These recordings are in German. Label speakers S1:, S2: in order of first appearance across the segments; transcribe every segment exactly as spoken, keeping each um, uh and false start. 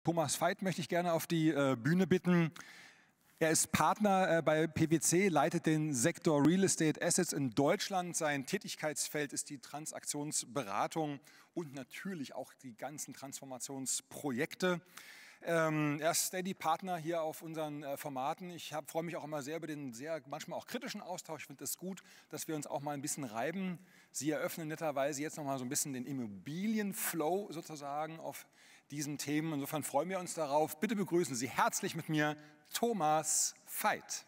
S1: Thomas Veit möchte ich gerne auf die äh, Bühne bitten. Er ist Partner äh, bei P W C, leitet den Sektor Real Estate Assets in Deutschland. Sein Tätigkeitsfeld ist die Transaktionsberatung und natürlich auch die ganzen Transformationsprojekte. Ähm, er ist Steady-Partner hier auf unseren äh, Formaten. Ich freue mich auch immer sehr über den sehr manchmal auch kritischen Austausch. Ich finde es gut, dass wir uns auch mal ein bisschen reiben. Sie eröffnen netterweise jetzt noch mal so ein bisschen den Immobilienflow sozusagen auf diesen Themen. Insofern freuen wir uns darauf. Bitte begrüßen Sie herzlich mit mir Thomas Veit.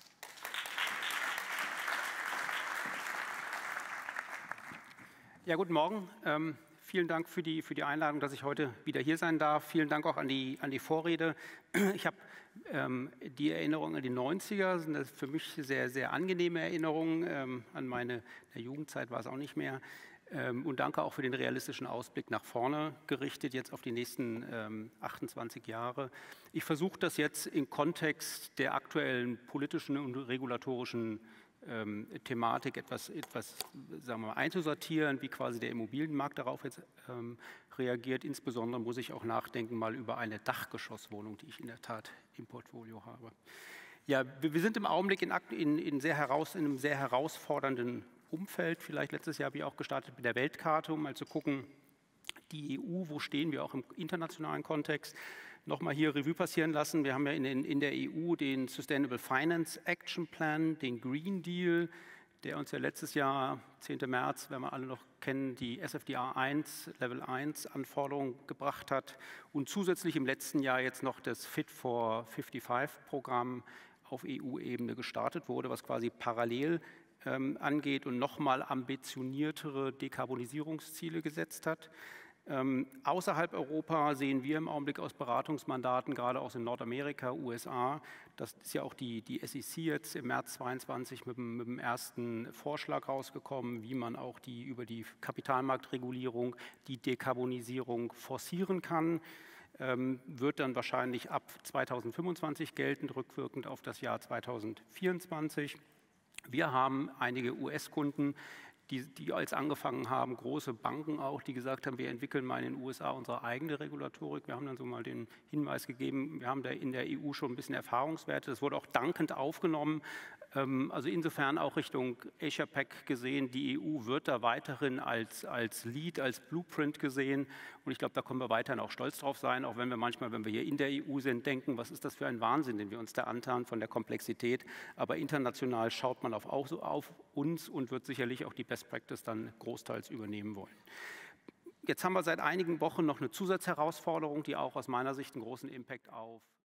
S2: Ja, guten Morgen. Ähm, vielen Dank für die, für die Einladung, dass ich heute wieder hier sein darf. Vielen Dank auch an die, an die Vorrede. Ich habe ähm, die Erinnerungen an die neunziger, sind das für mich sehr, sehr angenehme Erinnerungen. Ähm, an meine der Jugendzeit war es auch nicht mehr. Ähm, und danke auch für den realistischen Ausblick nach vorne gerichtet, jetzt auf die nächsten ähm, achtundzwanzig Jahre. Ich versuche das jetzt im Kontext der aktuellen politischen und regulatorischen ähm, Thematik etwas, etwas sagen wir mal, einzusortieren, wie quasi der Immobilienmarkt darauf jetzt ähm, reagiert. Insbesondere muss ich auch nachdenken mal über eine Dachgeschosswohnung, die ich in der Tat im Portfolio habe. Ja, wir, wir sind im Augenblick in, in, in, sehr heraus, in einem sehr herausfordernden Umfeld. Vielleicht letztes Jahr habe ich auch gestartet mit der Weltkarte, um mal zu gucken, die E U, wo stehen wir auch im internationalen Kontext. Nochmal hier Revue passieren lassen. Wir haben ja in, den, in der E U den Sustainable Finance Action Plan, den Green Deal, der uns ja letztes Jahr, zehnten März, wenn wir alle noch kennen, die S F D R eins, Level eins Anforderungen gebracht hat und zusätzlich im letzten Jahr jetzt noch das Fit for fünfundfünfzig Programm auf E U-Ebene gestartet wurde, was quasi parallel ähm, angeht und nochmal ambitioniertere Dekarbonisierungsziele gesetzt hat. Ähm, außerhalb Europa sehen wir im Augenblick aus Beratungsmandaten, gerade aus in Nordamerika, U S A, das ist ja auch die, die S E C jetzt im März zweiundzwanzig mit dem, mit dem ersten Vorschlag rausgekommen, wie man auch die über die Kapitalmarktregulierung die Dekarbonisierung forcieren kann. Ähm, wird dann wahrscheinlich ab zweitausendfünfundzwanzig geltend, rückwirkend auf das Jahr zweitausendvierundzwanzig. Wir haben einige U S-Kunden, die, die als angefangen haben, große Banken auch, die gesagt haben, wir entwickeln mal in den U S A unsere eigene Regulatorik. Wir haben dann so mal den Hinweis gegeben, wir haben da in der E U schon ein bisschen Erfahrungswerte. Das wurde auch dankend aufgenommen. Also insofern auch Richtung Asia-Pac gesehen, die E U wird da weiterhin als, als Lead, als Blueprint gesehen. Und ich glaube, da können wir weiterhin auch stolz drauf sein, auch wenn wir manchmal, wenn wir hier in der E U sind, denken, was ist das für ein Wahnsinn, den wir uns da antan von der Komplexität. Aber international schaut man auf, auch so auf uns und wird sicherlich auch die Best Practice dann großteils übernehmen wollen. Jetzt haben wir seit einigen Wochen noch eine Zusatzherausforderung, die auch aus meiner Sicht einen großen Impact auf